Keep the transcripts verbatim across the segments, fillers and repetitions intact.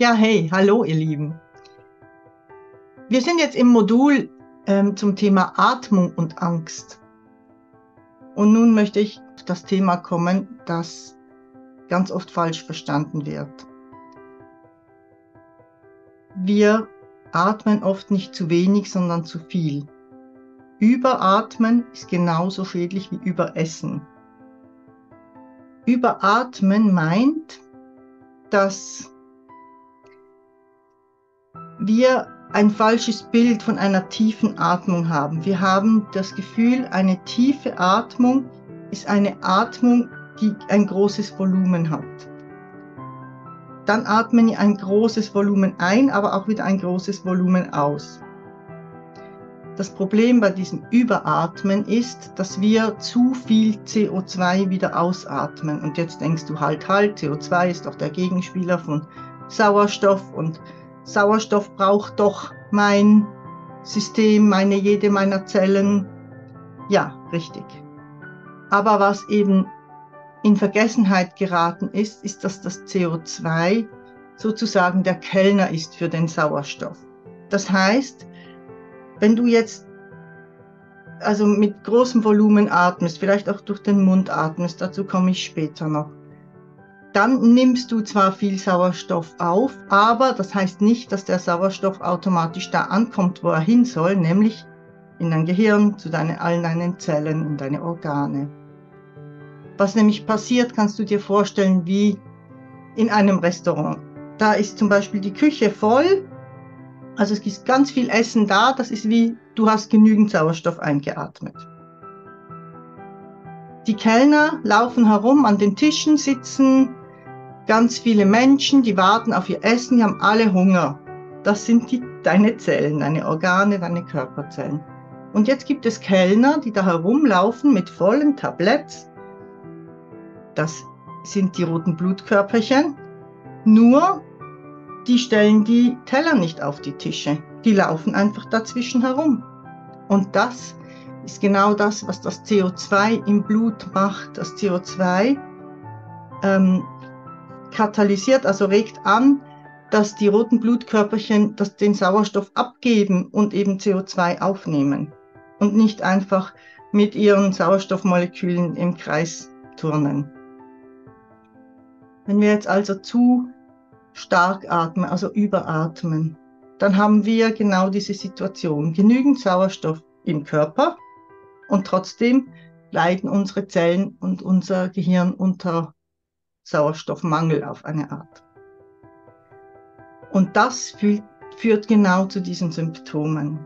Ja, hey, hallo ihr Lieben. Wir sind jetzt im Modul ähm, zum Thema Atmung und Angst. Und nun möchte ich auf das Thema kommen, das ganz oft falsch verstanden wird. Wir atmen oft nicht zu wenig, sondern zu viel. Überatmen ist genauso schädlich wie Überessen. Überatmen meint, dass wir ein falsches Bild von einer tiefen Atmung haben. Wir haben das Gefühl, eine tiefe Atmung ist eine Atmung, die ein großes Volumen hat. Dann atmen wir ein großes Volumen ein, aber auch wieder ein großes Volumen aus. Das Problem bei diesem Überatmen ist, dass wir zu viel C O zwei wieder ausatmen. Und jetzt denkst du halt, halt, C O zwei ist doch der Gegenspieler von Sauerstoff und Sauerstoff braucht doch mein System, meine, jede meiner Zellen. Ja, richtig. Aber was eben in Vergessenheit geraten ist, ist, dass das C O zwei sozusagen der Kellner ist für den Sauerstoff. Das heißt, wenn du jetzt also mit großem Volumen atmest, vielleicht auch durch den Mund atmest, dazu komme ich später noch, dann nimmst du zwar viel Sauerstoff auf, aber das heißt nicht, dass der Sauerstoff automatisch da ankommt, wo er hin soll, nämlich in dein Gehirn, zu deinen, allen deinen Zellen, in deine Organe. Was nämlich passiert, kannst du dir vorstellen, wie in einem Restaurant. Da ist zum Beispiel die Küche voll, also es gibt ganz viel Essen da, das ist wie, du hast genügend Sauerstoff eingeatmet. Die Kellner laufen herum, an den Tischen sitzen ganz viele Menschen, die warten auf ihr Essen, die haben alle Hunger. Das sind die, deine Zellen, deine Organe, deine Körperzellen. Und jetzt gibt es Kellner, die da herumlaufen mit vollen Tabletts. Das sind die roten Blutkörperchen. Nur, die stellen die Teller nicht auf die Tische. Die laufen einfach dazwischen herum. Und das ist genau das, was das C O zwei im Blut macht. Das C O zwei ähm, katalysiert, also regt an, dass die roten Blutkörperchen das, den Sauerstoff abgeben und eben C O zwei aufnehmen und nicht einfach mit ihren Sauerstoffmolekülen im Kreis turnen. Wenn wir jetzt also zu stark atmen, also überatmen, dann haben wir genau diese Situation. Genügend Sauerstoff im Körper und trotzdem leiden unsere Zellen und unser Gehirn unter Sauerstoffmangel auf eine Art. Und das führt, führt genau zu diesen Symptomen.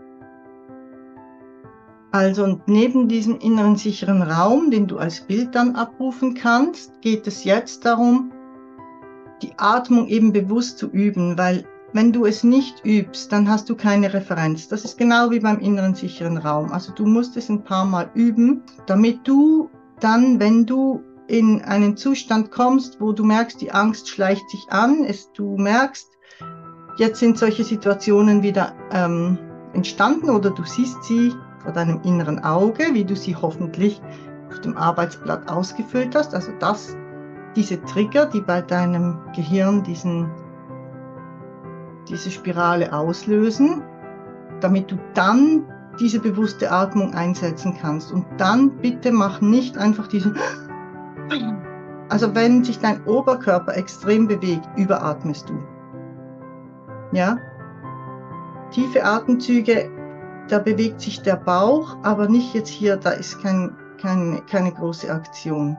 Also neben diesem inneren sicheren Raum, den du als Bild dann abrufen kannst, geht es jetzt darum, die Atmung eben bewusst zu üben, weil wenn du es nicht übst, dann hast du keine Referenz. Das ist genau wie beim inneren sicheren Raum. Also du musst es ein paar Mal üben, damit du dann, wenn du in einen Zustand kommst, wo du merkst, die Angst schleicht sich an, es, du merkst, jetzt sind solche Situationen wieder ähm, entstanden oder du siehst sie vor deinem inneren Auge, wie du sie hoffentlich auf dem Arbeitsblatt ausgefüllt hast. Also das, diese Trigger, die bei deinem Gehirn diesen, diese Spirale auslösen, damit du dann diese bewusste Atmung einsetzen kannst. Und dann bitte mach nicht einfach diesen... Also wenn sich dein Oberkörper extrem bewegt, überatmest du. Ja? Tiefe Atemzüge, da bewegt sich der Bauch, aber nicht jetzt hier, da ist kein, kein, keine große Aktion.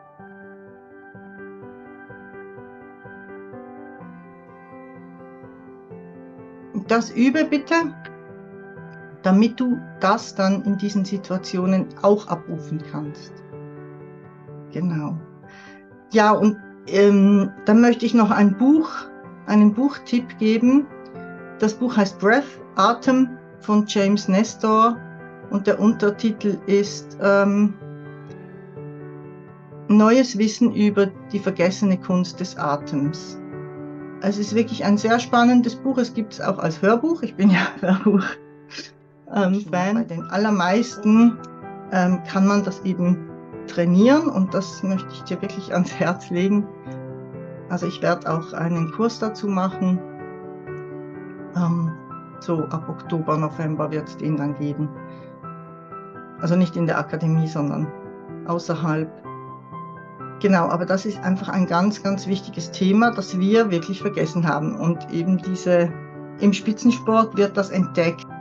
Das übe bitte, damit du das dann in diesen Situationen auch abrufen kannst. Genau. Ja, und ähm, dann möchte ich noch ein Buch, einen Buchtipp geben. Das Buch heißt Breath, Atem von James Nestor und der Untertitel ist ähm, Neues Wissen über die vergessene Kunst des Atems. Es ist wirklich ein sehr spannendes Buch. Es gibt es auch als Hörbuch. Ich bin ja Hörbuch-Fan. Ähm, Bei den allermeisten ähm, kann man das eben trainieren und das möchte ich dir wirklich ans Herz legen. Also ich werde auch einen Kurs dazu machen. Ähm, so ab Oktober, November wird es den dann geben. Also nicht in der Akademie, sondern außerhalb. Genau, aber das ist einfach ein ganz, ganz wichtiges Thema, das wir wirklich vergessen haben. Und eben diese, im Spitzensport wird das entdeckt.